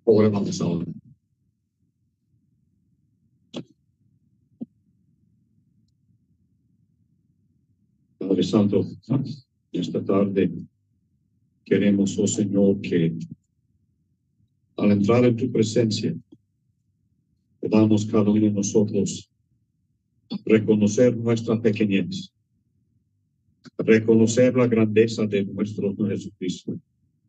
Oramos ahora. Padre Santo, esta tarde queremos, oh Señor, que al entrar en tu presencia podamos cada uno de nosotros reconocer nuestra pequeñez, reconocer la grandeza de nuestro Jesucristo.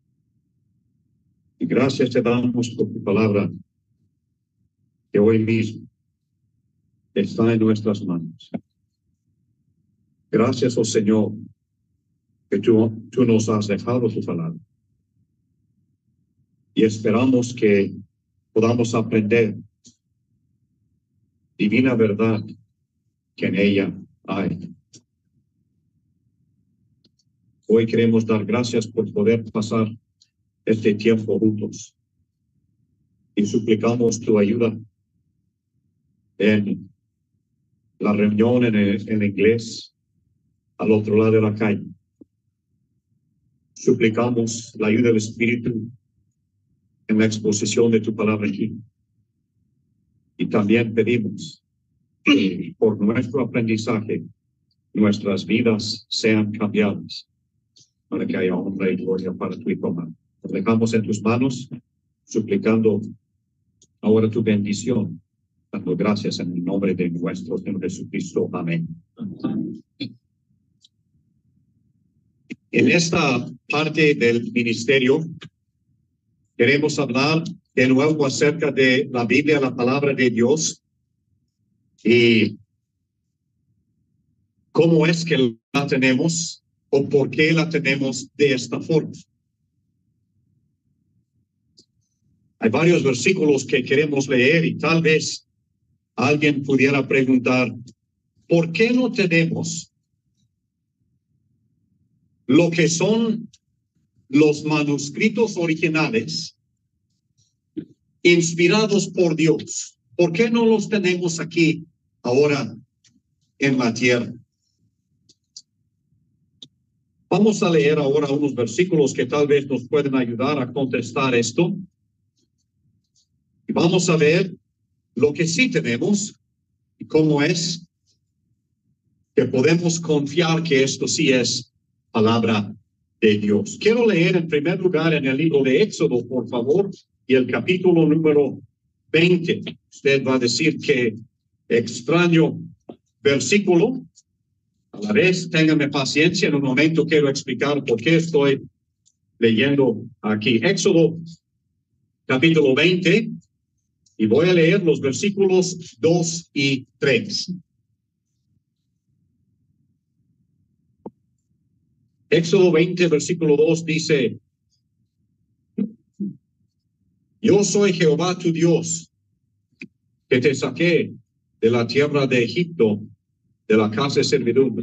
Y gracias te damos por tu palabra, que hoy mismo está en nuestras manos. Gracias, oh Señor, que tú nos has dejado tu palabra. Y esperamos que podamos aprender divina verdad que en ella hay. Hoy queremos dar gracias por poder pasar este tiempo juntos y suplicamos tu ayuda en la reunión en inglés al otro lado de la calle. Suplicamos la ayuda del Espíritu en la exposición de tu palabra aquí. Y también pedimos que por nuestro aprendizaje nuestras vidas sean cambiadas para que haya honra y gloria para tu Hijo amado. Nos dejamos en tus manos, suplicando ahora tu bendición, dando gracias en el nombre de nuestro Señor Jesucristo. Amén. En esta parte del ministerio queremos hablar de nuevo acerca de la Biblia, la palabra de Dios, y cómo es que la tenemos o por qué la tenemos de esta forma. Hay varios versículos que queremos leer y tal vez alguien pudiera preguntar, ¿por qué no tenemos lo que son los manuscritos originales inspirados por Dios? ¿Por qué no los tenemos aquí ahora en la tierra? Vamos a leer ahora unos versículos que tal vez nos pueden ayudar a contestar esto. Y vamos a ver lo que sí tenemos y cómo es que podemos confiar que esto sí es palabra de Dios. Quiero leer en primer lugar en el libro de Éxodo, por favor, y el capítulo número 20. Usted va a decir que extraño versículo. A la vez, ténganme paciencia, en un momento quiero explicar por qué estoy leyendo aquí. Éxodo, capítulo 20, y voy a leer los versículos 2 y 3. Éxodo 20, versículo 2 dice, yo soy Jehová tu Dios, que te saqué de la tierra de Egipto, de la casa de servidumbre.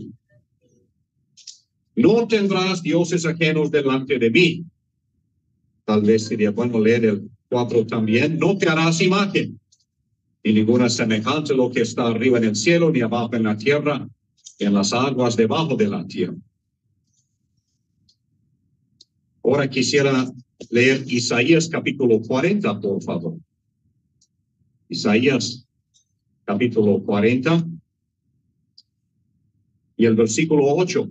No tendrás dioses ajenos delante de mí. Tal vez sería bueno leer el 4 también. No te harás imagen, ni ninguna semejanza a lo que está arriba en el cielo, ni abajo en la tierra, en las aguas debajo de la tierra. Ahora quisiera leer Isaías capítulo 40, por favor. Isaías capítulo 40 y el versículo 8.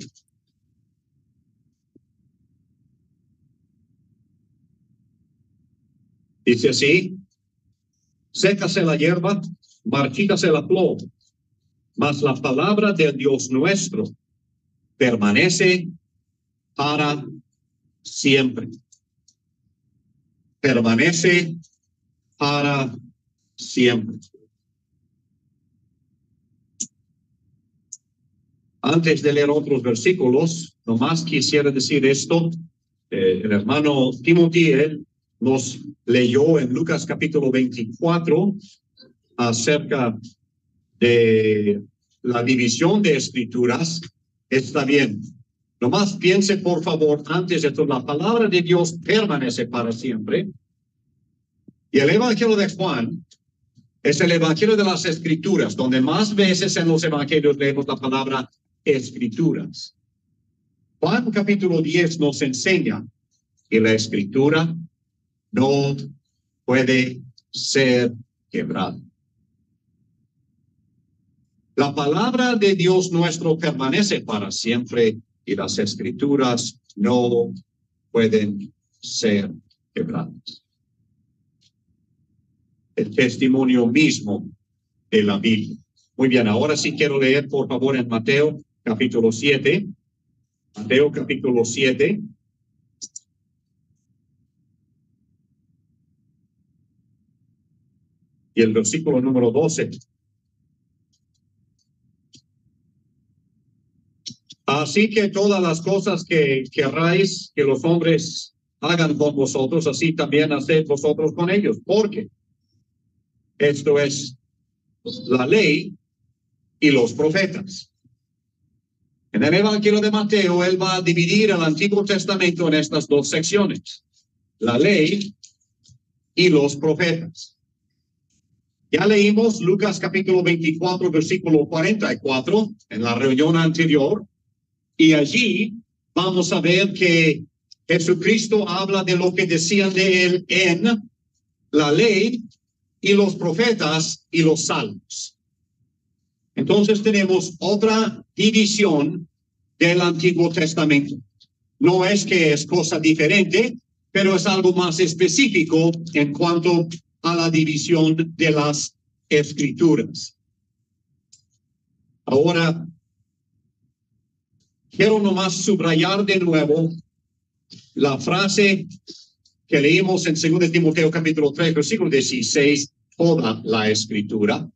Dice así, sécase la hierba, marchítase la flor, mas la palabra del Dios nuestro permanece para siempre. Permanece para siempre. Antes de leer otros versículos, nomás quisiera decir esto. El hermano Timothy, él nos leyó en Lucas capítulo 24 acerca de la división de escrituras. Está bien. Nomás piense, por favor, antes de todo, la palabra de Dios permanece para siempre. Y el Evangelio de Juan es el Evangelio de las Escrituras, donde más veces en los Evangelios leemos la palabra Escrituras. Juan capítulo 10 nos enseña que la Escritura no puede ser quebrado. La palabra de Dios nuestro permanece para siempre y las escrituras no pueden ser quebradas. El testimonio mismo de la Biblia. Muy bien, ahora sí quiero leer, por favor, en Mateo capítulo 7. Mateo capítulo 7. Y el versículo número 12. Así que todas las cosas que querráis que los hombres hagan con vosotros, así también haced vosotros con ellos. Porque esto es la ley y los profetas. En el Evangelio de Mateo, él va a dividir el Antiguo Testamento en estas dos secciones. La ley y los profetas. Ya leímos Lucas capítulo 24, versículo 44 en la reunión anterior. Y allí vamos a ver que Jesucristo habla de lo que decían de él en la ley y los profetas y los salmos. Entonces tenemos otra división del Antiguo Testamento. No es que es cosa diferente, pero es algo más específico en cuanto a la división de las escrituras. Ahora, quiero nomás subrayar de nuevo la frase que leímos en 2 Timoteo capítulo 3, versículo 16, toda la escritura.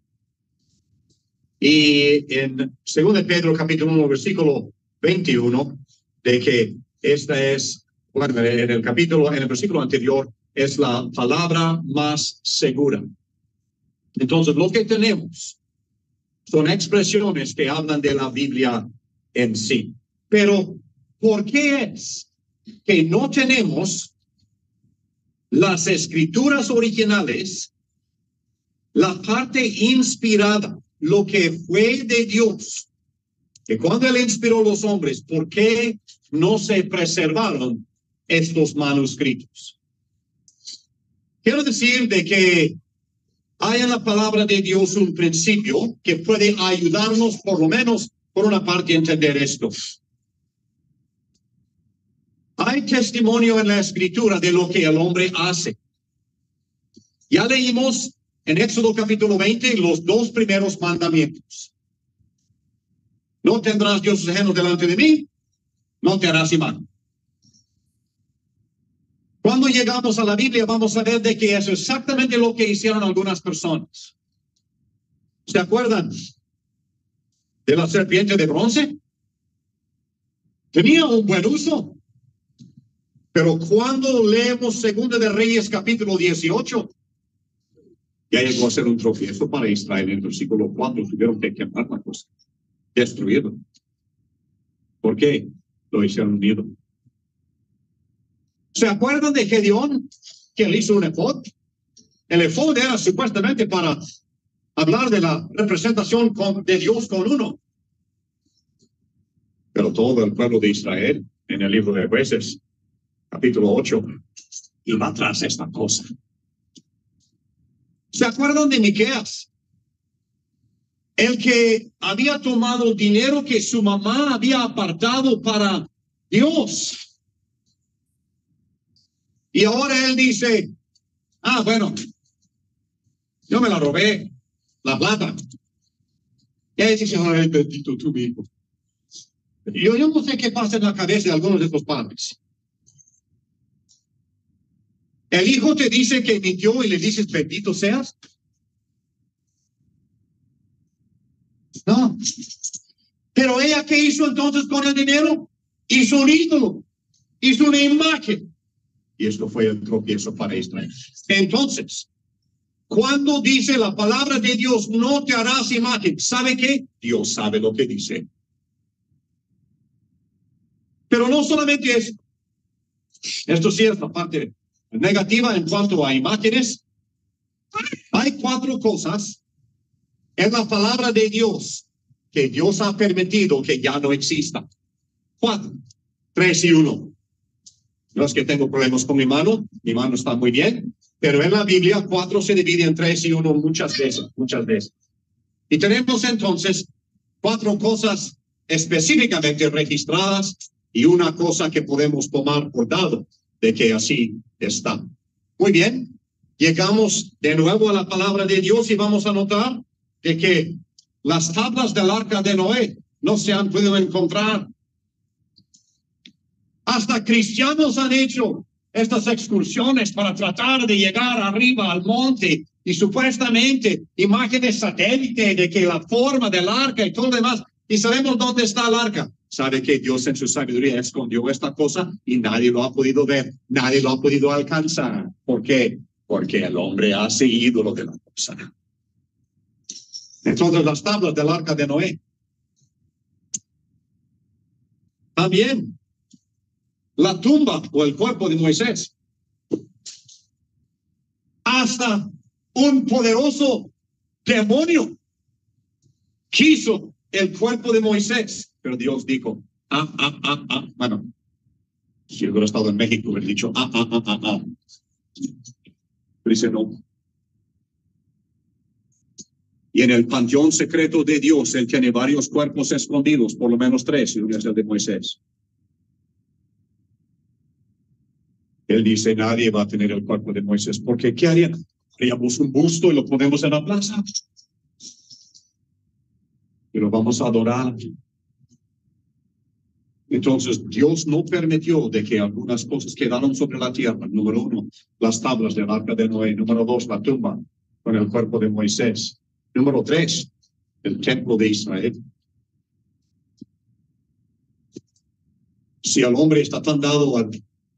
Y en 2 Pedro capítulo 1, versículo 21, de que esta es, bueno, en el versículo anterior, es la palabra más segura. Entonces, lo que tenemos son expresiones que hablan de la Biblia en sí. Pero, ¿por qué es que no tenemos las escrituras originales, la parte inspirada, lo que fue de Dios? Que cuando Él inspiró a los hombres, ¿por qué no se preservaron estos manuscritos? Quiero decir de que hay en la palabra de Dios un principio que puede ayudarnos, por lo menos por una parte, a entender esto. Hay testimonio en la escritura de lo que el hombre hace. Ya leímos en Éxodo capítulo 20 los dos primeros mandamientos. No tendrás dioses ajenos delante de mí, no te harás imagen. Cuando llegamos a la Biblia vamos a ver de que es exactamente lo que hicieron algunas personas. ¿Se acuerdan de la serpiente de bronce? Tenía un buen uso. Pero cuando leemos 2 de Reyes capítulo 18, ya llegó a ser un tropiezo para Israel. En el versículo 4 tuvieron que quemar la cosa, destruirlo. ¿Por qué? Lo hicieron unido. ¿Se acuerdan de Gedeón, que él hizo un efod? El efod era supuestamente para hablar de la representación de Dios con uno. Pero todo el pueblo de Israel, en el libro de Jueces, capítulo 8, iba tras esta cosa. ¿Se acuerdan de Miqueas? El que había tomado dinero que su mamá había apartado para Dios. Y ahora él dice, bueno, yo me la robé, la plata. Y él dice, ay, bendito tú, mi hijo. Yo no sé qué pasa en la cabeza de algunos de estos padres. El hijo te dice que mintió y le dices, bendito seas. No. Pero ella, ¿qué hizo entonces con el dinero? Hizo un ídolo, hizo una imagen. Y esto fue el tropiezo para Israel. Entonces, cuando dice la palabra de Dios, no te harás imagen, ¿sabe qué? Dios sabe lo que dice. Pero no solamente eso. Esto sí es la parte negativa en cuanto a imágenes. Hay 4 cosas en la palabra de Dios que Dios ha permitido que ya no existan. 4, 3 y 1. No es que tengo problemas con mi mano está muy bien, Pero en la Biblia 4 se divide en 3 y 1 muchas veces. Y tenemos entonces 4 cosas específicamente registradas y una cosa que podemos tomar por dado de que así está. Muy bien, llegamos de nuevo a la palabra de Dios y vamos a notar de que las tablas del arca de Noé no se han podido encontrar. Hasta cristianos han hecho estas excursiones para tratar de llegar arriba al monte y supuestamente imágenes satélite de que la forma del arca y todo lo demás. Y sabemos dónde está el arca. Sabe que Dios en su sabiduría escondió esta cosa y nadie lo ha podido ver, nadie lo ha podido alcanzar. ¿Por qué? Porque el hombre ha seguido lo de la cosa. Entonces las tablas del arca de Noé. También la tumba o el cuerpo de Moisés. Hasta un poderoso demonio quiso el cuerpo de Moisés, pero Dios dijo, bueno, si hubiera estado en México, hubiera dicho, Pero dice no. Y en el panteón secreto de Dios, Él tiene varios cuerpos escondidos, por lo menos 3, y uno es el de Moisés. Él dice, nadie va a tener el cuerpo de Moisés, porque ¿qué harían? Haríamos un busto y lo ponemos en la plaza. Y lo vamos a adorar. Entonces, Dios no permitió de que algunas cosas quedaron sobre la tierra. Número 1, las tablas del arca de Noé. Número 2, la tumba con el cuerpo de Moisés. Número 3, el templo de Israel. Si el hombre está tan dado a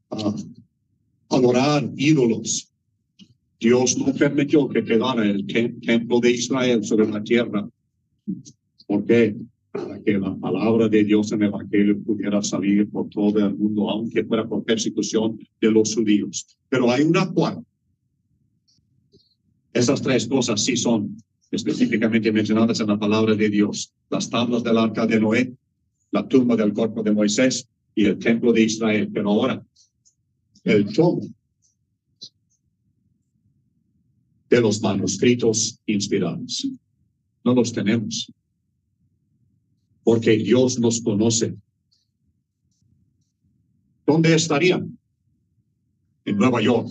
adorar ídolos, Dios no permitió que quedara el templo de Israel sobre la tierra. ¿Por qué? Para que la palabra de Dios en el Evangelio pudiera salir por todo el mundo, aunque fuera por persecución de los judíos. Pero hay una cuarta. Esas 3 cosas sí son específicamente mencionadas en la palabra de Dios. Las tablas del arca de Noé, la tumba del cuerpo de Moisés y el templo de Israel. Pero ahora, el tomo de los manuscritos inspirados. No los tenemos. Porque Dios nos conoce. ¿Dónde estarían? En Nueva York.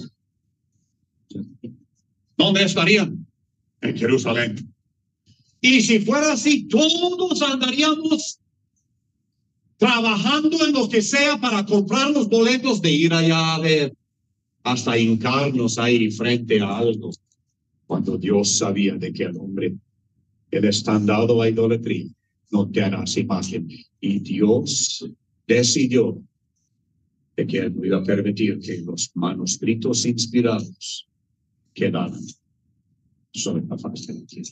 ¿Dónde estarían? En Jerusalén. Y si fuera así, todos andaríamos trabajando en lo que sea para comprar los boletos de ir allá a ver, hasta hincarnos ahí frente a algo, cuando Dios sabía de que el hombre, él está dado a idolatría, no te harás imagen. Y Dios decidió de que él no iba a permitir que los manuscritos inspirados quedaran sobre la faz de la tierra.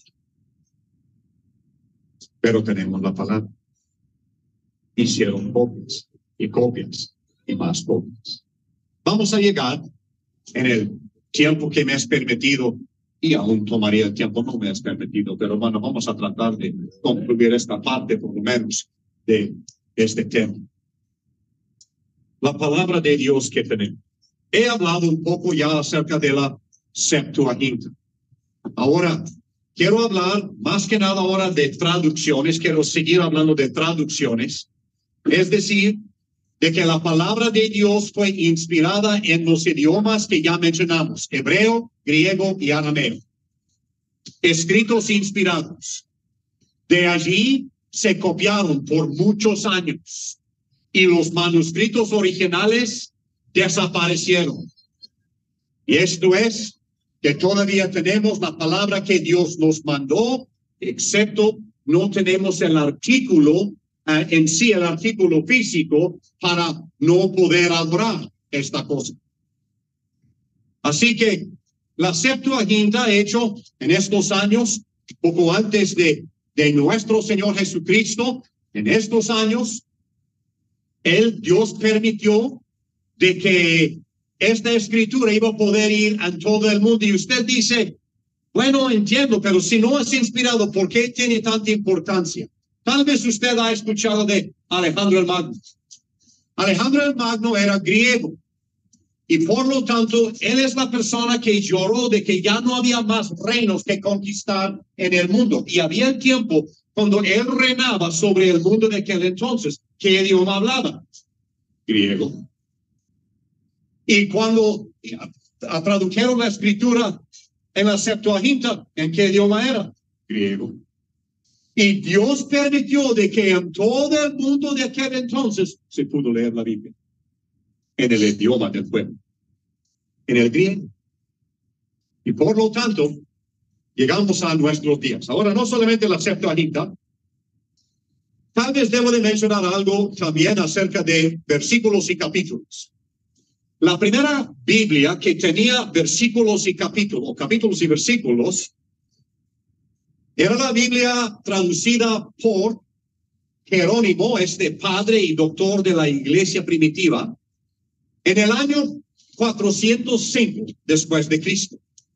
Pero tenemos la palabra. Hicieron copias y copias y más copias. Vamos a llegar en el tiempo que me es permitido, y aún tomaría el tiempo, no me es permitido, pero bueno, vamos a tratar de concluir esta parte por lo menos de este tema. La palabra de Dios que tenemos. He hablado un poco ya acerca de la Septuaginta. Ahora, quiero hablar más que nada ahora de traducciones, quiero seguir hablando de traducciones, es decir, de que la palabra de Dios fue inspirada en los idiomas que ya mencionamos, hebreo, griego y arameo. Escritos inspirados. De allí se copiaron por muchos años y los manuscritos originales desaparecieron. Y esto es que todavía tenemos la palabra que Dios nos mandó, excepto no tenemos el artículo en sí, el artículo físico, para no poder adorar esta cosa. Así que la Septuaginta hecho en estos años, poco antes de nuestro Señor Jesucristo, en estos años, Dios permitió de que esta escritura iba a poder ir a todo el mundo. Y usted dice, bueno, entiendo, pero si no es inspirado, ¿por qué tiene tanta importancia? Tal vez usted ha escuchado de Alejandro el Magno. Alejandro el Magno era griego Y por lo tanto, él es la persona que lloró de que ya no había más reinos que conquistar en el mundo. Y había el tiempo cuando él reinaba sobre el mundo de aquel entonces. ¿Qué idioma hablaba? Griego. Y cuando tradujeron la escritura en la Septuaginta, ¿en qué idioma era? Griego. Y Dios permitió de que en todo el mundo de aquel entonces se pudo leer la Biblia en el idioma del pueblo, en el griego. Y por lo tanto, llegamos a nuestros días. Ahora, no solamente la Septuaginta, tal vez debo de mencionar algo también acerca de versículos y capítulos. La primera Biblia que tenía versículos y capítulos y versículos, era la Biblia traducida por Jerónimo, padre y doctor de la iglesia primitiva, en el año 405 después de Cristo.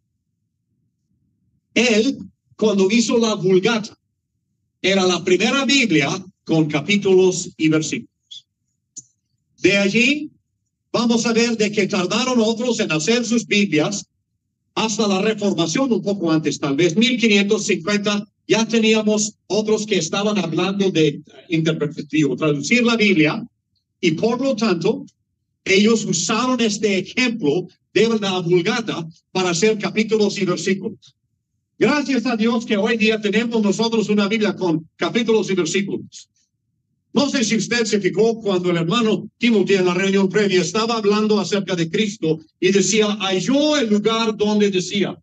Él, cuando hizo la Vulgata, era la primera Biblia con capítulos y versículos. De allí, vamos a ver de que tardaron otros en hacer sus Biblias hasta la Reformación, un poco antes, tal vez 1550, ya teníamos otros que estaban hablando de interpretativo, traducir la Biblia, y por lo tanto, ellos usaron este ejemplo de la Vulgata para hacer capítulos y versículos. Gracias a Dios que hoy día tenemos nosotros una Biblia con capítulos y versículos. No sé si usted se fijó cuando el hermano Timothy en la reunión previa estaba hablando acerca de Cristo y decía, halló el lugar donde decía.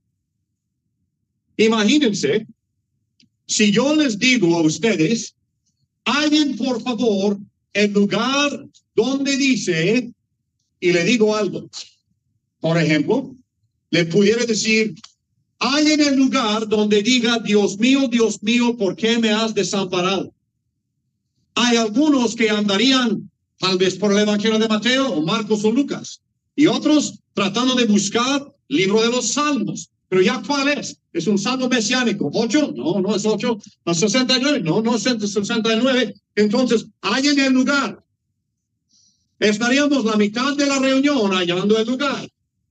Imagínense, si yo les digo a ustedes, hallen por favor el lugar donde dice, y le digo algo. Por ejemplo, le pudiera decir, hallen el lugar donde diga, Dios mío, ¿por qué me has desamparado? Hay algunos que andarían tal vez por el Evangelio de Mateo o Marcos o Lucas, y otros tratando de buscar libro de los Salmos. Pero ya, ¿cuál es? ¿Es un salmo mesiánico? ¿8? No, no es 8. ¿No es 69? No, no es 69. Entonces, hallen el lugar. Estaríamos la mitad de la reunión hallando el lugar.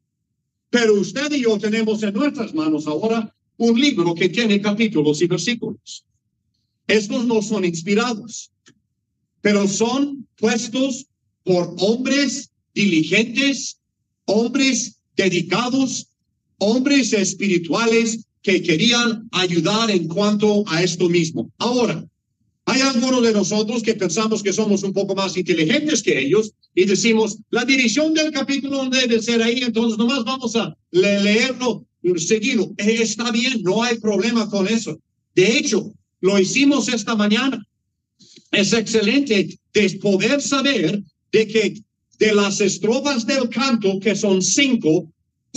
Pero usted y yo tenemos en nuestras manos ahora un libro que tiene capítulos y versículos. Estos no son inspirados, pero son puestos por hombres diligentes, hombres dedicados, hombres espirituales que querían ayudar en cuanto a esto mismo. Ahora, hay algunos de nosotros que pensamos que somos un poco más inteligentes que ellos y decimos, la dirección del capítulo debe ser ahí, entonces nomás vamos a leerlo seguido. Está bien, no hay problema con eso. De hecho, lo hicimos esta mañana. Es excelente de poder saber de que de las estrofas del canto, que son 5,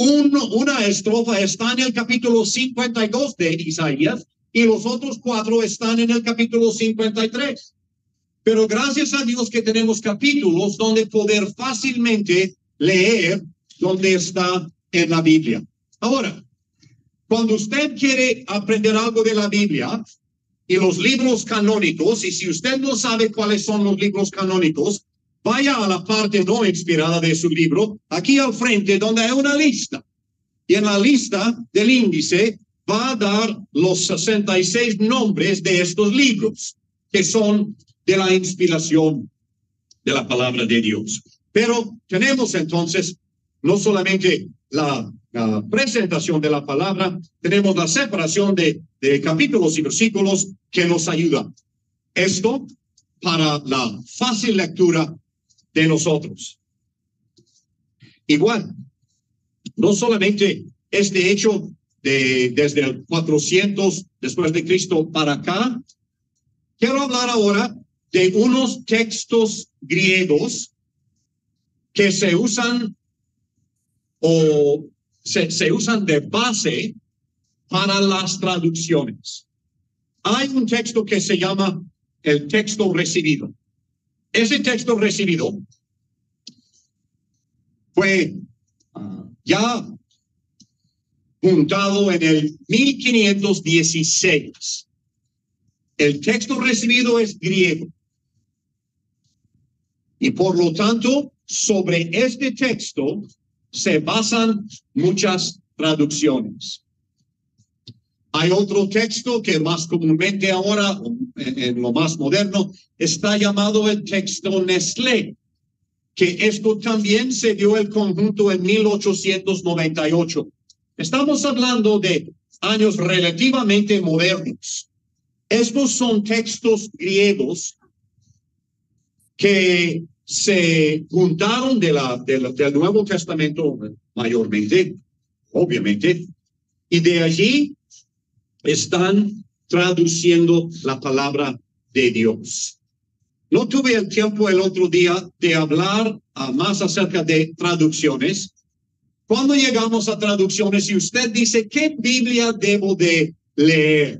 una estrofa está en el capítulo 52 de Isaías y los otros 4 están en el capítulo 53. Pero gracias a Dios que tenemos capítulos donde poder fácilmente leer donde está en la Biblia. Ahora, cuando usted quiere aprender algo de la Biblia y los libros canónicos, y si usted no sabe cuáles son los libros canónicos, vaya a la parte no inspirada de su libro, aquí al frente donde hay una lista. Y en la lista del índice va a dar los 66 nombres de estos libros, que son de la inspiración de la palabra de Dios. Pero tenemos entonces no solamente la presentación de la palabra, tenemos la separación de capítulos y versículos que nos ayuda. Esto para la fácil lectura de nosotros. Igual, no solamente este hecho desde el 400 después de Cristo para acá, quiero hablar ahora de unos textos griegos que se usan o se usan de base para las traducciones. Hay un texto que se llama el texto recibido. Ese texto recibido fue ya juntado en el 1516. El texto recibido es griego. Y por lo tanto, sobre este texto se basan muchas traducciones. Hay otro texto que más comúnmente ahora, en lo más moderno, está llamado el texto Nestlé, que esto también se dio el conjunto en 1898. Estamos hablando de años relativamente modernos. Estos son textos griegos que se juntaron del Nuevo Testamento mayormente, obviamente, y de allí están traduciendo la palabra de Dios. No tuve el tiempo el otro día de hablar más acerca de traducciones. Cuando llegamos a traducciones y usted dice, ¿qué Biblia debo de leer?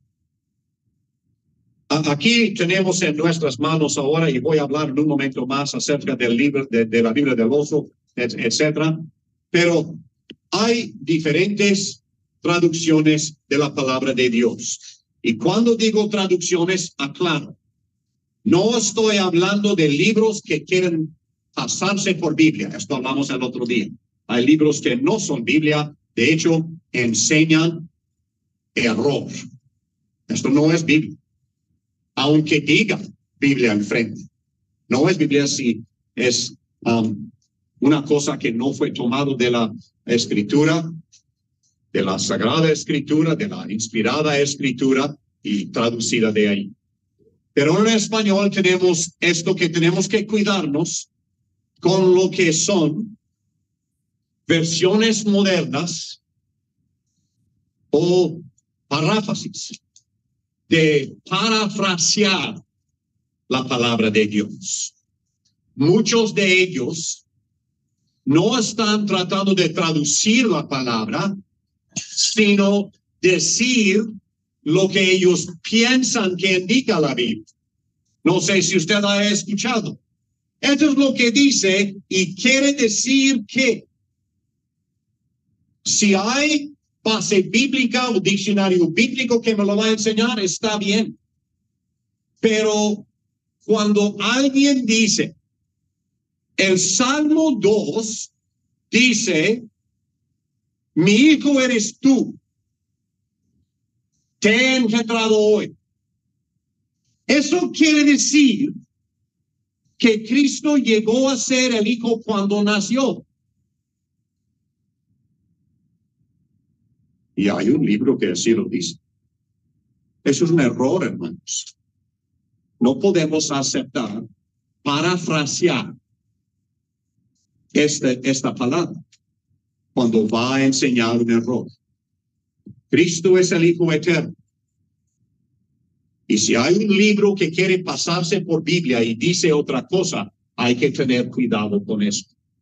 Aquí tenemos en nuestras manos ahora, y voy a hablar en un momento más acerca del libro, de la Biblia del Oso, etcétera. Pero hay diferentes traducciones de la palabra de Dios. Y cuando digo traducciones, aclaro. No estoy hablando de libros que quieren pasarse por Biblia. Esto hablamos el otro día. Hay libros que no son Biblia. De hecho, enseñan error. Esto no es Biblia. Aunque diga Biblia enfrente. No es Biblia si es una cosa que no fue tomado de la Escritura, de la Sagrada Escritura, de la inspirada Escritura y traducida de ahí. Pero en español tenemos esto que tenemos que cuidarnos con lo que son versiones modernas o paráfrasis de parafrasear la palabra de Dios. Muchos de ellos no están tratando de traducir la palabra, sino decir lo que ellos piensan que indica la Biblia. No sé si usted ha escuchado. Esto es lo que dice y quiere decir que si hay base bíblica o diccionario bíblico que me lo va a enseñar, está bien. Pero cuando alguien dice, el Salmo 2 dice, mi hijo eres tú, te he engendrado hoy. Eso quiere decir que Cristo llegó a ser el hijo cuando nació. Y hay un libro que así lo dice. Eso es un error, hermanos. No podemos aceptar, parafrasear esta palabra cuando va a enseñar un error. Cristo es el Hijo eterno. Y si hay un libro que quiere pasarse por Biblia y dice otra cosa, hay que tener cuidado con eso.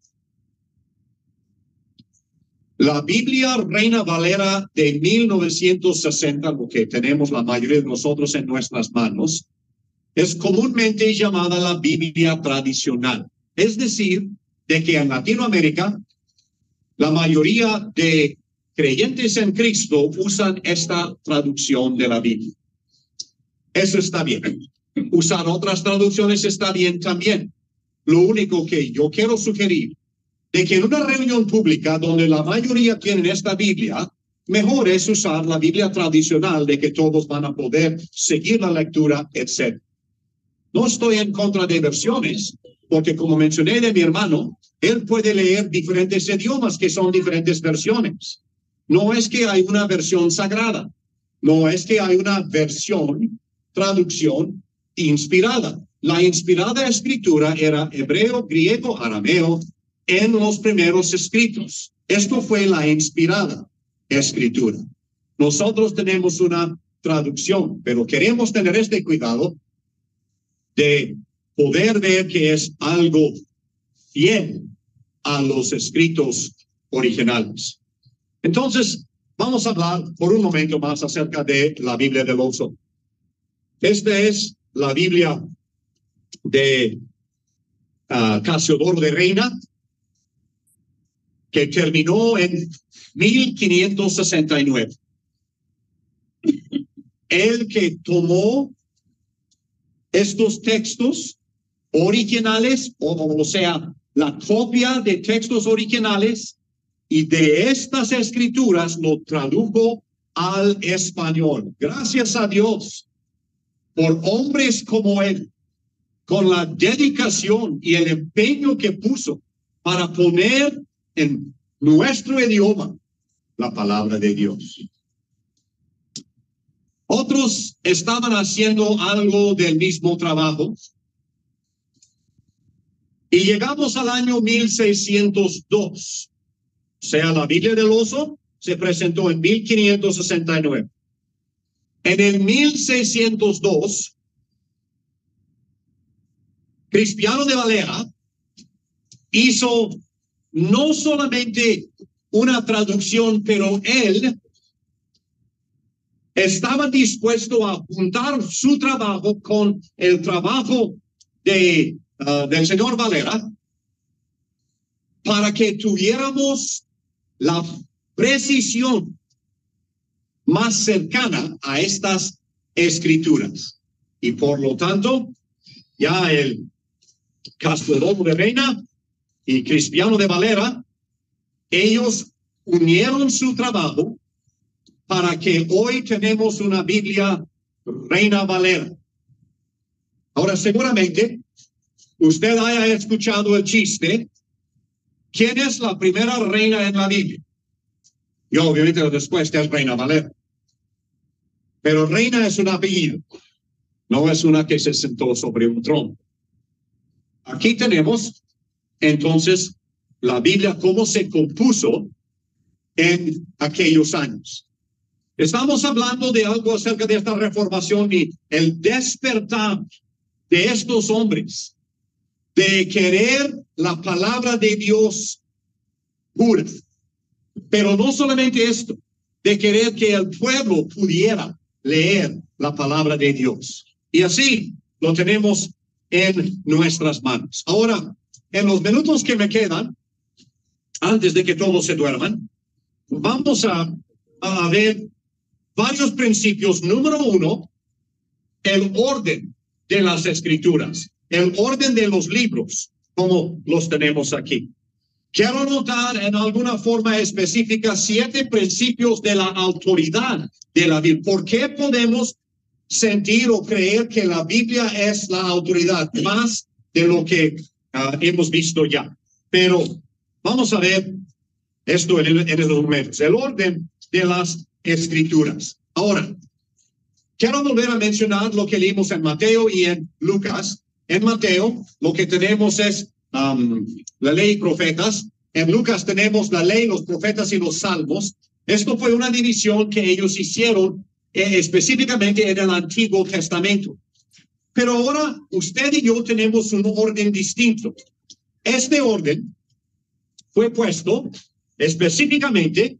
La Biblia Reina Valera de 1960, lo que tenemos la mayoría de nosotros en nuestras manos, es comúnmente llamada la Biblia tradicional. Es decir, de que en Latinoamérica la mayoría de creyentes en Cristo usan esta traducción de la Biblia. Eso está bien. Usar otras traducciones está bien también. Lo único que yo quiero sugerir de que en una reunión pública donde la mayoría tienen esta Biblia, mejor es usar la Biblia tradicional de que todos van a poder seguir la lectura, etc. No estoy en contra de versiones, porque como mencioné de mi hermano, él puede leer diferentes idiomas que son diferentes versiones. No es que hay una versión sagrada, no es que hay una versión, traducción inspirada. La inspirada escritura era hebreo, griego, arameo en los primeros escritos. Esto fue la inspirada escritura. Nosotros tenemos una traducción, pero queremos tener este cuidado de poder ver que es algo fiel a los escritos originales. Entonces, vamos a hablar por un momento más acerca de la Biblia del Oso. Esta es la Biblia de Casiodoro de Reina, que terminó en 1569. El que tomó estos textos originales, o sea, la copia de textos originales y de estas escrituras lo tradujo al español. Gracias a Dios por hombres como él, con la dedicación y el empeño que puso para poner en nuestro idioma la palabra de Dios. Otros estaban haciendo algo del mismo trabajo. Y llegamos al año 1602. O sea, la Biblia del Oso se presentó en 1569. En el 1602, Cristiano de Valera hizo no solamente una traducción, pero él estaba dispuesto a juntar su trabajo con el trabajo del señor Valera para que tuviéramos la precisión más cercana a estas escrituras. Y por lo tanto, ya el Castelomo de Reina y Cristiano de Valera, ellos unieron su trabajo para que hoy tenemos una Biblia Reina Valera. Ahora, seguramente, usted haya escuchado el chiste. ¿Quién es la primera reina en la Biblia? Y obviamente la respuesta es Reina Valera. Pero reina es un apellido, no es una que se sentó sobre un trono. Aquí tenemos, entonces, la Biblia, cómo se compuso en aquellos años. Estamos hablando de algo acerca de esta reformación y el despertar de estos hombres de querer la palabra de Dios pura. Pero no solamente esto, de querer que el pueblo pudiera leer la palabra de Dios. Y así lo tenemos en nuestras manos. Ahora, en los minutos que me quedan, antes de que todos se duerman, vamos a ver varios principios. Número uno, el orden de las escrituras, el orden de los libros, como los tenemos aquí. Quiero notar en alguna forma específica 7 principios de la autoridad de la Biblia. ¿Por qué podemos sentir o creer que la Biblia es la autoridad? Más de lo que hemos visto ya. Pero vamos a ver esto en estos momentos. El orden de las escrituras. Ahora, quiero volver a mencionar lo que leímos en Mateo y en Lucas. En Mateo, lo que tenemos es la ley y profetas. En Lucas tenemos la ley, los profetas y los salmos. Esto fue una división que ellos hicieron específicamente en el Antiguo Testamento. Pero ahora usted y yo tenemos un orden distinto. Este orden fue puesto específicamente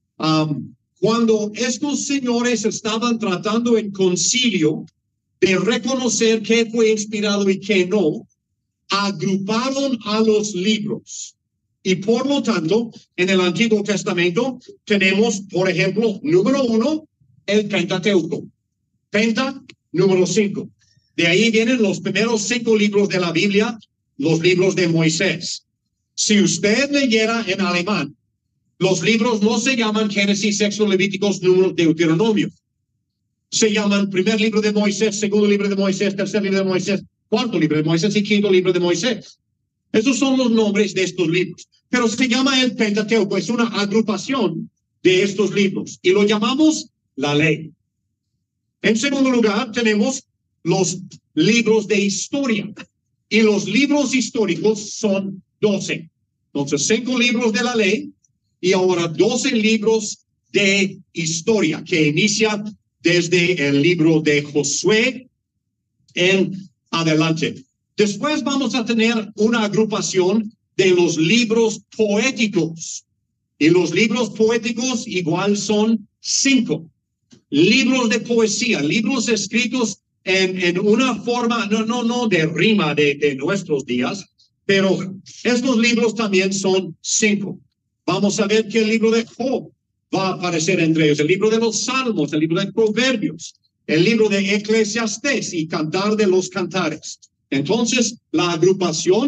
cuando estos señores estaban tratando en concilio de reconocer qué fue inspirado y qué no, agruparon a los libros. Y por lo tanto, en el Antiguo Testamento tenemos, por ejemplo, número 1, el Pentateuco. Penta, número 5. De ahí vienen los primeros 5 libros de la Biblia, los libros de Moisés. Si usted leyera en alemán, los libros no se llaman Génesis, Éxodo, Levíticos, Números, Deuteronomio. Se llaman primer libro de Moisés, segundo libro de Moisés, tercer libro de Moisés, cuarto libro de Moisés y quinto libro de Moisés. Esos son los nombres de estos libros. Pero se llama el Pentateuco, es una agrupación de estos libros. Y lo llamamos la ley. En segundo lugar, tenemos los libros de historia. Y los libros históricos son 12. Entonces, 5 libros de la ley y ahora 12 libros de historia que inicia desde el libro de Josué en adelante. Después vamos a tener una agrupación de los libros poéticos. Y los libros poéticos igual son 5. Libros de poesía, libros escritos en una forma, no de rima de nuestros días, pero estos libros también son 5. Vamos a ver que el libro de Job va a aparecer entre ellos, el libro de los Salmos, el libro de Proverbios, el libro de Eclesiastés y Cantar de los Cantares. Entonces, la agrupación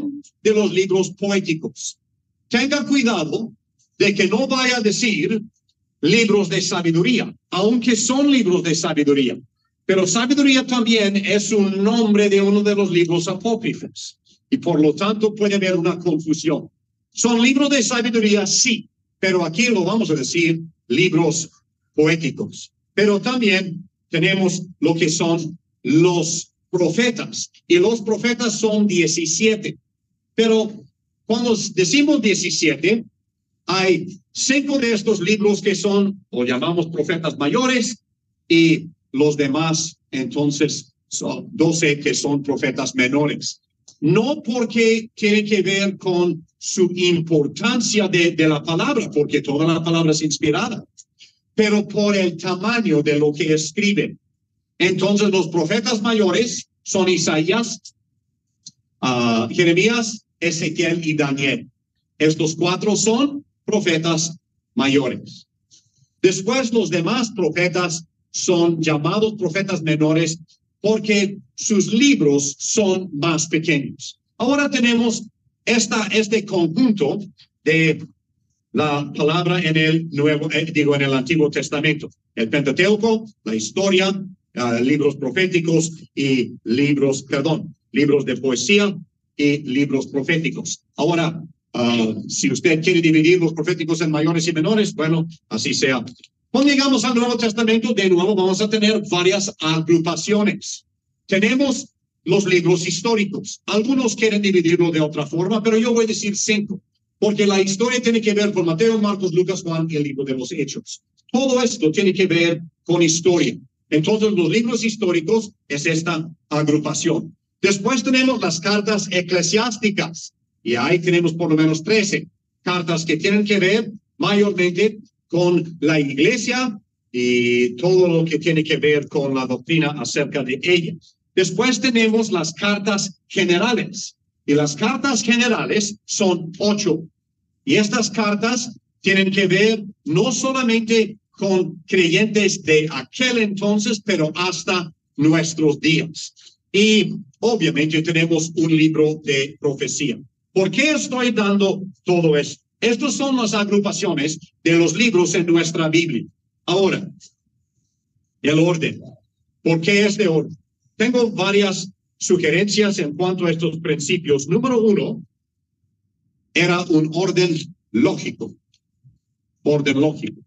de los libros poéticos. Tenga cuidado de que no vaya a decir libros de sabiduría, aunque son libros de sabiduría. Pero sabiduría también es un nombre de uno de los libros apócrifos. Y por lo tanto puede haber una confusión. Son libros de sabiduría, sí, pero aquí lo vamos a decir libros poéticos. Pero también tenemos lo que son los profetas. Y los profetas son 17. Pero cuando decimos 17, hay 5 de estos libros que son, o llamamos profetas mayores, y los demás, entonces, son 12 que son profetas menores. No porque tiene que ver con su importancia de la palabra, porque toda la palabra es inspirada, pero por el tamaño de lo que escriben. Entonces, los profetas mayores son Isaías, Jeremías, Ezequiel y Daniel. Estos 4 son profetas mayores. Después, los demás profetas son llamados profetas menores porque sus libros son más pequeños. Ahora tenemos este conjunto de la palabra en el en el Antiguo Testamento. El Pentateuco, la historia, libros proféticos y libros de poesía y libros proféticos. Ahora, si usted quiere dividir los proféticos en mayores y menores, bueno, así sea. Cuando llegamos al Nuevo Testamento, de nuevo vamos a tener varias agrupaciones. Tenemos los libros históricos. Algunos quieren dividirlo de otra forma, pero yo voy a decir 5, porque la historia tiene que ver con Mateo, Marcos, Lucas, Juan y el libro de los Hechos. Todo esto tiene que ver con historia. Entonces, los libros históricos es esta agrupación. Después tenemos las cartas eclesiásticas, y ahí tenemos por lo menos 13 cartas que tienen que ver mayormente con la iglesia y todo lo que tiene que ver con la doctrina acerca de ella. Después tenemos las cartas generales, y las cartas generales son 8. Y estas cartas tienen que ver no solamente con creyentes de aquel entonces, pero hasta nuestros días. Y obviamente tenemos un libro de profecía. ¿Por qué estoy dando todo esto? Estas son las agrupaciones de los libros en nuestra Biblia. Ahora, el orden. ¿Por qué este orden? Tengo varias sugerencias en cuanto a estos principios. Número 1, era un orden lógico. Orden lógico.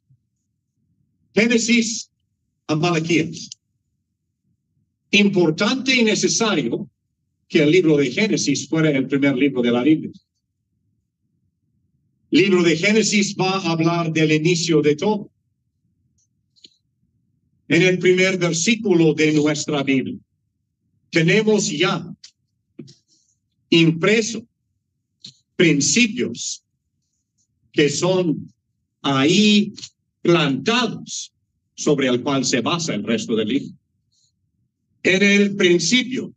Génesis a Malaquías. Importante y necesario que el libro de Génesis fuera el primer libro de la Biblia. Libro de Génesis va a hablar del inicio de todo. En el primer versículo de nuestra Biblia tenemos ya impreso principios que son ahí plantados sobre el cual se basa el resto del libro. En el principio,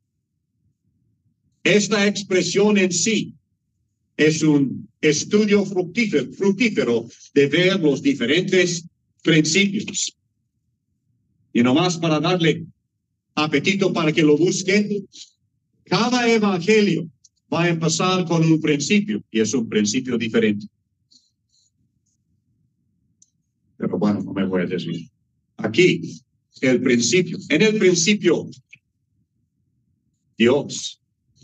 esta expresión en sí es un estudio fructífero de ver los diferentes principios. Y nomás para darle apetito para que lo busquen, cada evangelio va a empezar con un principio, y es un principio diferente. Pero bueno, no me voy a decir. Aquí, el principio. En el principio, Dios.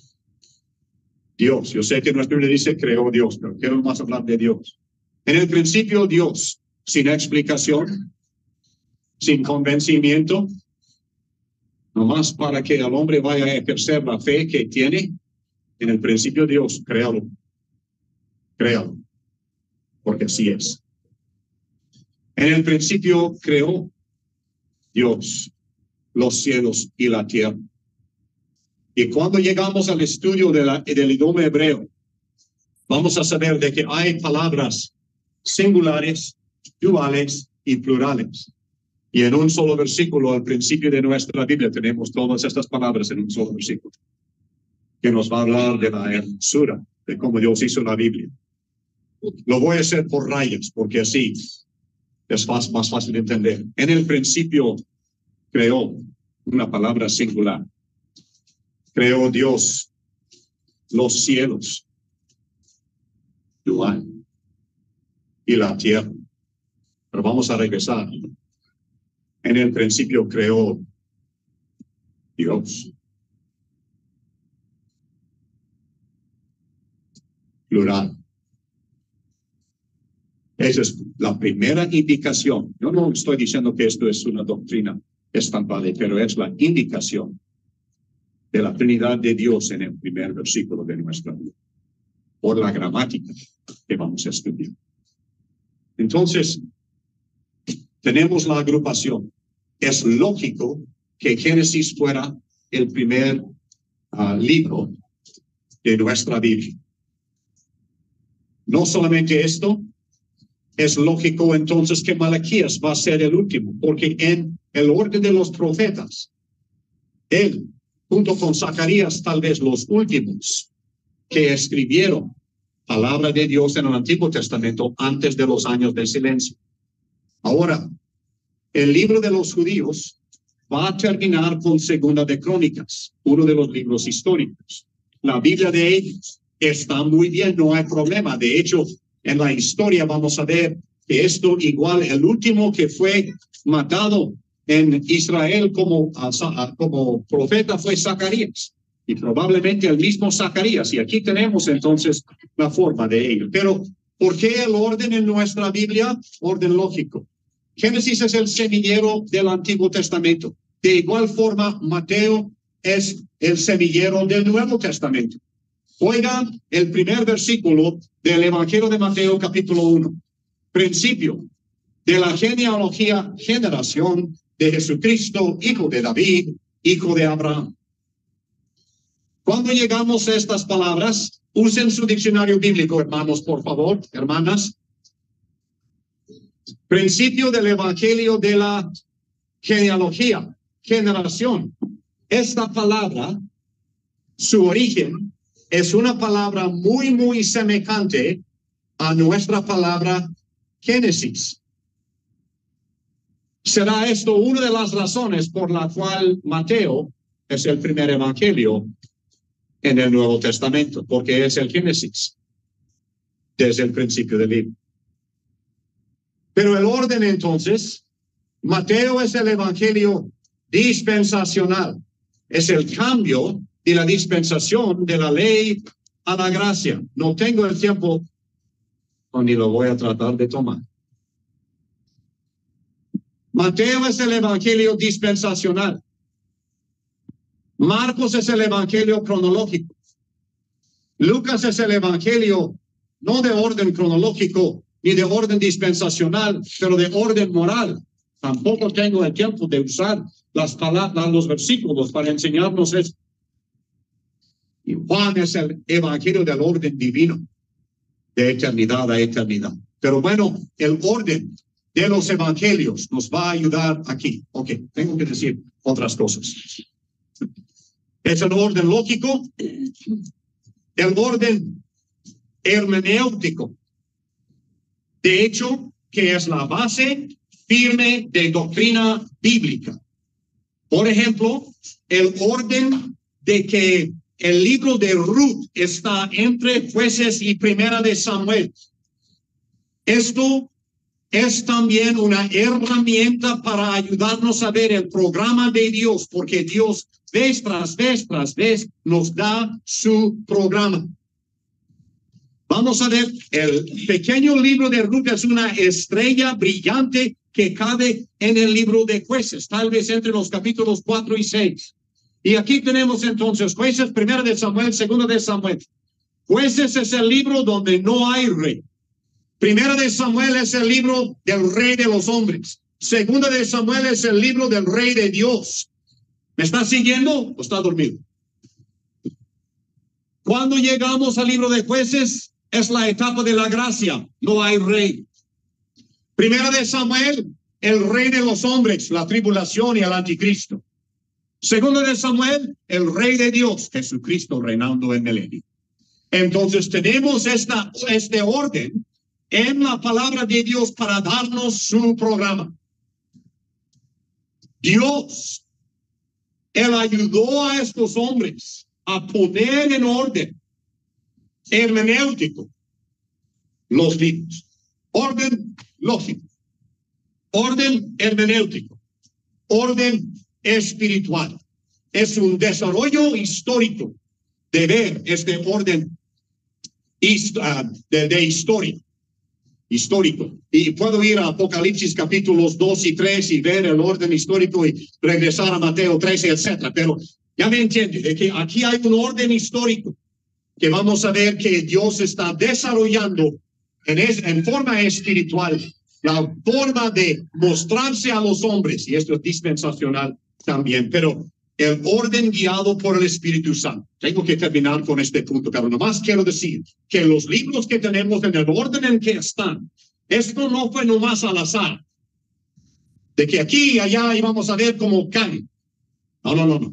Dios. Yo sé que nuestra Biblia dice creó Dios, pero quiero más hablar de Dios. En el principio, Dios, sin explicación, sin convencimiento, nomás para que el hombre vaya a ejercer la fe que tiene. En el principio, Dios, créalo. Créalo. Porque así es. En el principio creó Dios los cielos y la tierra. Y cuando llegamos al estudio del idioma hebreo, vamos a saber de que hay palabras singulares, duales y plurales. Y en un solo versículo, al principio de nuestra Biblia, tenemos todas estas palabras en un solo versículo, que nos va a hablar de la hermosura, de cómo Dios hizo la Biblia. Lo voy a hacer por rayas, porque así es más fácil de entender. En el principio creó una palabra singular. Creó Dios los cielos, igual, y la tierra. Pero vamos a regresar. En el principio creó Dios. Plural. Esa es la primera indicación. Yo no estoy diciendo que esto es una doctrina estampada, pero es la indicación de la Trinidad de Dios en el primer versículo de nuestra Biblia, por la gramática que vamos a estudiar. Entonces, tenemos la agrupación. Es lógico que Génesis fuera el primer libro de nuestra Biblia. No solamente esto, es lógico entonces que Malaquías va a ser el último, porque en el orden de los profetas, él, junto con Zacarías, tal vez los últimos que escribieron palabra de Dios en el Antiguo Testamento antes de los años de silencio. Ahora, el libro de los judíos va a terminar con Segunda de Crónicas, uno de los libros históricos. La Biblia de ellos está muy bien, no hay problema. De hecho, en la historia vamos a ver que esto igual, el último que fue matado en Israel como profeta fue Zacarías. Y probablemente el mismo Zacarías. Y aquí tenemos entonces la forma de ello. Pero, ¿por qué el orden en nuestra Biblia? Orden lógico. Génesis es el semillero del Antiguo Testamento. De igual forma, Mateo es el semillero del Nuevo Testamento. Oigan el primer versículo del Evangelio de Mateo, capítulo 1. Principio de la genealogía, generación de Jesucristo, hijo de David, hijo de Abraham. Cuando llegamos a estas palabras, usen su diccionario bíblico, hermanos, por favor, hermanas. Principio del Evangelio de la genealogía, generación. Esta palabra, su origen, es una palabra muy, muy semejante a nuestra palabra Génesis. ¿Será esto una de las razones por la cual Mateo es el primer evangelio en el Nuevo Testamento? Porque es el Génesis desde el principio del libro. Pero el orden entonces, Mateo es el evangelio dispensacional. Es el cambio de la dispensación de la ley a la gracia. No tengo el tiempo, ni lo voy a tratar de tomar. Mateo es el evangelio dispensacional. Marcos es el evangelio cronológico. Lucas es el evangelio no de orden cronológico ni de orden dispensacional, pero de orden moral. Tampoco tengo el tiempo de usar las palabras, los versículos para enseñarnos esto. Y Juan es el evangelio del orden divino, de eternidad a eternidad. Pero bueno, el orden de los evangelios nos va a ayudar aquí. Ok, tengo que decir otras cosas. Es el orden lógico, el orden hermenéutico. De hecho, que es la base firme de doctrina bíblica. Por ejemplo, el orden de que el libro de Ruth está entre Jueces y Primera de Samuel. Esto es también una herramienta para ayudarnos a ver el programa de Dios, porque Dios vez tras vez nos da su programa. Vamos a ver, el pequeño libro de Ruth es una estrella brillante que cabe en el libro de Jueces, tal vez entre los capítulos 4 y 6. Y aquí tenemos entonces Jueces, Primera de Samuel, Segunda de Samuel. Jueces es el libro donde no hay rey. Primera de Samuel es el libro del rey de los hombres. Segunda de Samuel es el libro del rey de Dios. ¿Me está siguiendo o está dormido? Cuando llegamos al libro de Jueces, es la etapa de la gracia. No hay rey. Primera de Samuel, el rey de los hombres, la tribulación y el anticristo. Segunda de Samuel, el rey de Dios, Jesucristo reinando en milenio. Entonces tenemos este orden en la palabra de Dios para darnos su programa. Dios, Él ayudó a estos hombres a poner en orden hermenéutico, los libros. Orden lógico, orden hermenéutico, orden espiritual. Es un desarrollo histórico de ver este orden de historia. Histórico. Y puedo ir a Apocalipsis capítulos 2 y 3 y ver el orden histórico y regresar a Mateo 13, etcétera. Pero ya me entiende de que aquí hay un orden histórico que vamos a ver que Dios está desarrollando en forma espiritual la forma de mostrarse a los hombres, y esto es dispensacional también, pero el orden guiado por el Espíritu Santo. Tengo que terminar con este punto, pero nomás quiero decir que los libros que tenemos en el orden en que están, esto no fue nomás al azar, de que aquí y allá íbamos a ver cómo caen. No.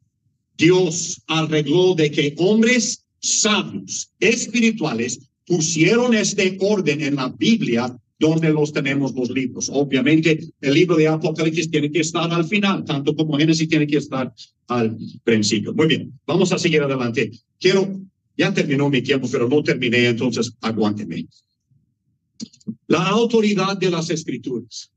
Dios arregló de que hombres sabios, espirituales, pusieron este orden en la Biblia donde los tenemos los libros. Obviamente, el libro de Apocalipsis tiene que estar al final, tanto como Génesis tiene que estar al principio. Muy bien, vamos a seguir adelante. Ya terminó mi tiempo, pero no terminé, entonces aguántenme. La autoridad de las Escrituras.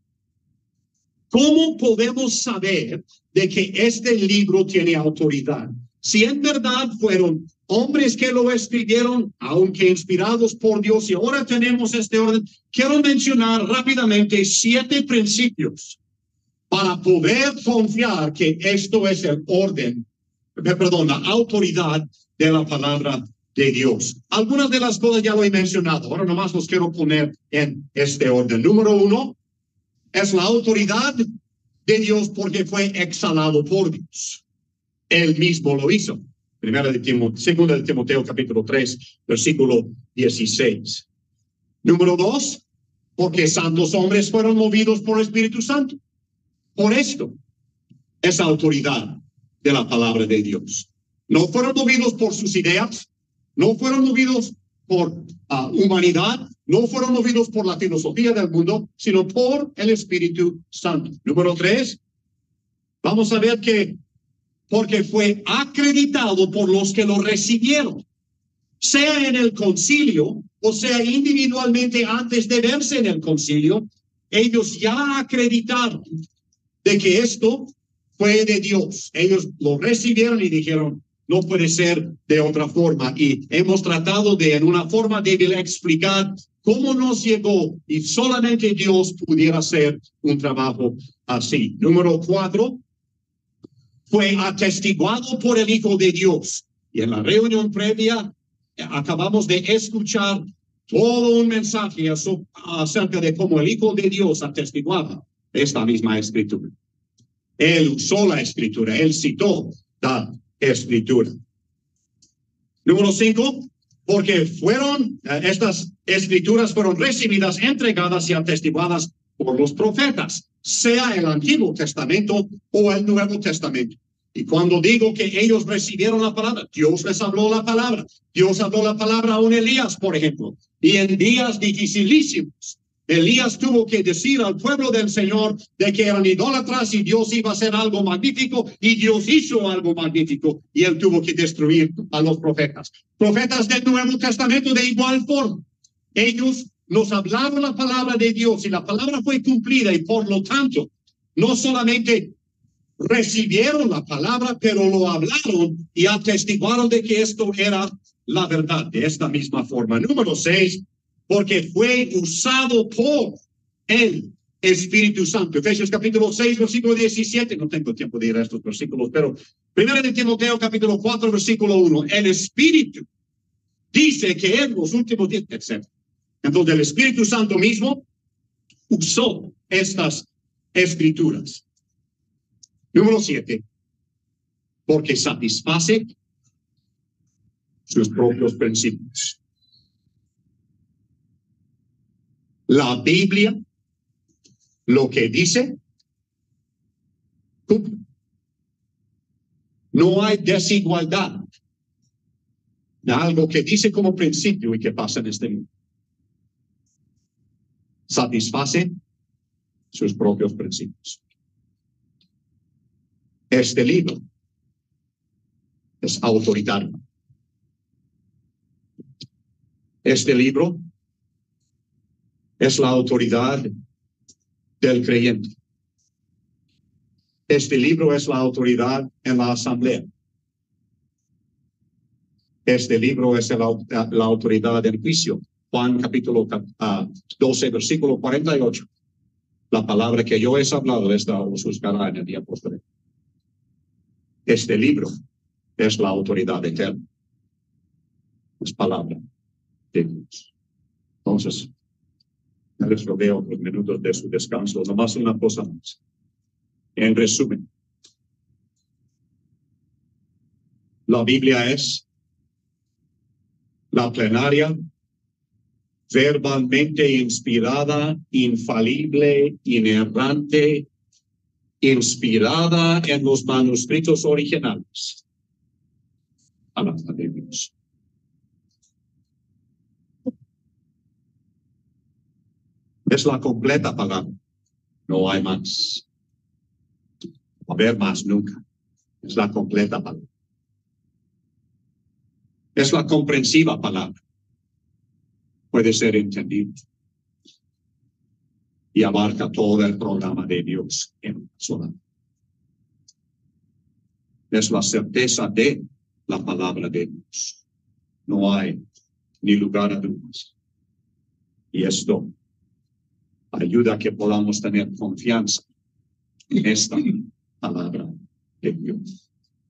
¿Cómo podemos saber de que este libro tiene autoridad? Si en verdad fueron hombres que lo escribieron, aunque inspirados por Dios, y ahora tenemos este orden, quiero mencionar rápidamente 7 principios para poder confiar que esto es el orden, la autoridad de la palabra de Dios. Algunas de las cosas ya lo he mencionado, ahora nomás los quiero poner en este orden. Número 1, es la autoridad de Dios porque fue exhalado por Dios. Él mismo lo hizo. Segunda de Timoteo capítulo 3, versículo 16. Número 2, porque santos hombres fueron movidos por el Espíritu Santo. Por esto, esa autoridad de la palabra de Dios. No fueron movidos por sus ideas, no fueron movidos por humanidad, no fueron movidos por la filosofía del mundo, sino por el Espíritu Santo. Número 3, vamos a ver que porque fue acreditado por los que lo recibieron, sea en el concilio o sea individualmente antes de verse en el concilio, ellos ya acreditaron de que esto fue de Dios. Ellos lo recibieron y dijeron, no puede ser de otra forma. Y hemos tratado de, en una forma débil, explicar cómo nos llegó y solamente Dios pudiera hacer un trabajo así. Número 4, fue atestiguado por el Hijo de Dios. Y en la reunión previa acabamos de escuchar todo un mensaje acerca de cómo el Hijo de Dios atestiguaba esta misma escritura. Él usó la escritura, él citó la escritura. Número 5, porque estas escrituras fueron recibidas, entregadas y atestiguadas por los profetas, sea el Antiguo Testamento o el Nuevo Testamento. Y cuando digo que ellos recibieron la palabra, Dios les habló la palabra. Dios habló la palabra a un Elías, por ejemplo. Y en días dificilísimos, Elías tuvo que decir al pueblo del Señor de que eran idólatras y Dios iba a hacer algo magnífico, y Dios hizo algo magnífico, y él tuvo que destruir a los profetas. Profetas del Nuevo Testamento de igual forma. Ellos nos hablaron la palabra de Dios y la palabra fue cumplida, y por lo tanto, no solamente recibieron la palabra, pero lo hablaron y atestiguaron de que esto era la verdad de esta misma forma. Número 6, porque fue usado por el Espíritu Santo. Efesios capítulo 6, versículo 17. No tengo tiempo de ir a estos versículos, pero primero de Timoteo capítulo 4, versículo 1. El Espíritu dice que en los últimos días, etc. Entonces el Espíritu Santo mismo usó estas escrituras. Número 7, porque satisface sus propios principios. La Biblia, lo que dice, cumple. No hay desigualdad de algo que dice como principio y que pasa en este mundo. Satisface sus propios principios. Este libro es autoritario. Este libro es la autoridad del creyente. Este libro es la autoridad en la asamblea. Este libro es la autoridad del juicio. Juan capítulo 12, versículo 48. La palabra que yo he hablado, esta os juzgará en el día posterior. Este libro es la autoridad eterna. Es palabra de Dios. Entonces, les rodeo los minutos de su descanso. Nomás una cosa más. En resumen, la Biblia es la plenaria, verbalmente inspirada, infalible, inerrante, inspirada en los manuscritos originales. Palabra de Dios. Es la completa palabra. No hay más. No va a haber más nunca. Es la completa palabra. Es la comprensiva palabra. Puede ser entendido. Y abarca todo el programa de Dios en una sola. Es la certeza de la palabra de Dios. No hay ni lugar a dudas. Y esto ayuda a que podamos tener confianza en esta palabra de Dios.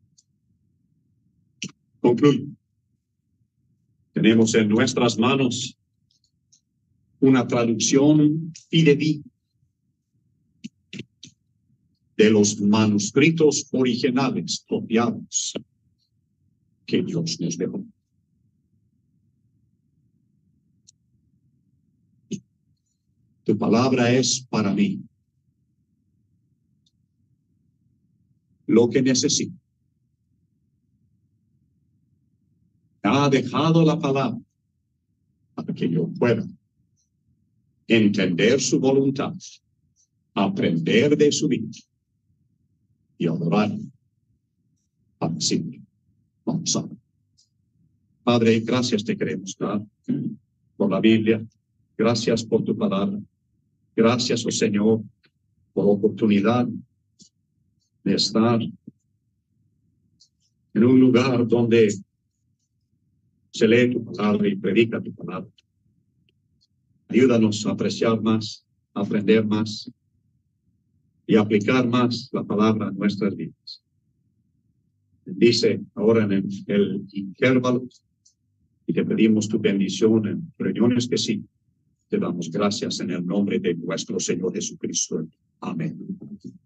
Concluyo. Tenemos en nuestras manos una traducción fidedigna de los manuscritos originales copiados que Dios nos dejó. Tu palabra es para mí lo que necesito. Ha dejado la palabra para que yo pueda entender su voluntad, aprender de su vida y adorar para siempre. Vamos a ver. Padre, gracias te queremos dar por la Biblia. Gracias por tu palabra. Gracias, oh Señor, por la oportunidad de estar en un lugar donde se lee tu palabra y predica tu palabra. Ayúdanos a apreciar más, a aprender más y aplicar más la palabra a nuestras vidas. Bendice ahora en el intervalo y te pedimos tu bendición en reuniones que sí. Te damos gracias en el nombre de nuestro Señor Jesucristo. Amén.